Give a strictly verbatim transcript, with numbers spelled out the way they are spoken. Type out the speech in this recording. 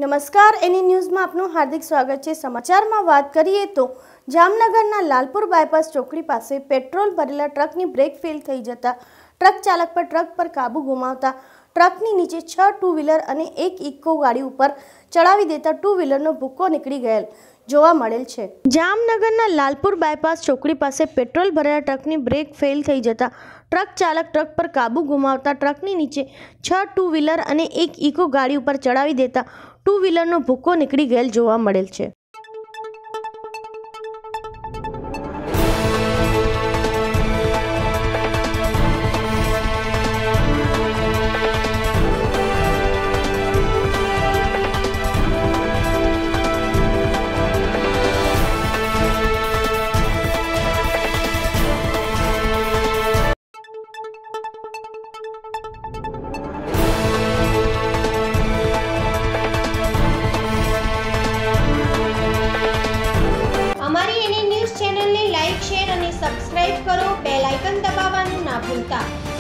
નમસ્કાર, એની ન્યૂઝમાં આપનું હાર્દિક સ્વાગત છે। સમાચારમાં વાત કરીએ તો જામનગરના લાલપુર બાયપાસ ચોકડી પાસે પેટ્રોલ ભરેલા ટ્રકની બ્રેક ફેલ થઈ જતા ટ્રક ચાલક પર ટ્રક પર કાબુ ગુમાવતા ટ્રકની નીચે છ ટુ વ્હીલર અને એક ઇકો ગાડી ઉપર ચડાવી દેતા ટુ વ્હીલરનો ભૂક્કો નીકળી ગયેલ જોવા મળેલ છે। જામનગરના લાલપુર બાયપાસ ચોકડી પાસે પેટ્રોલ ભરેલા ટ્રકની બ્રેક ફેલ થઈ જતા ટ્રક ચાલક ટ્રક પર કાબુ ગુમાવતા ટ્રકની નીચે છ ટુ વ્હીલર અને એક ઇકો ગાડી ઉપર ચડાવી દેતા ટુ વ્હીલરનો ભૂક્કો નીકળી ગયેલ જોવા મળેલ છે। અમારી એની ન્યૂઝ ચેનલને લાઈક, શેર અને સબસ્ક્રાઇબ કરો। બેલ આઇકન દબાવવાનું ના ભૂલતા।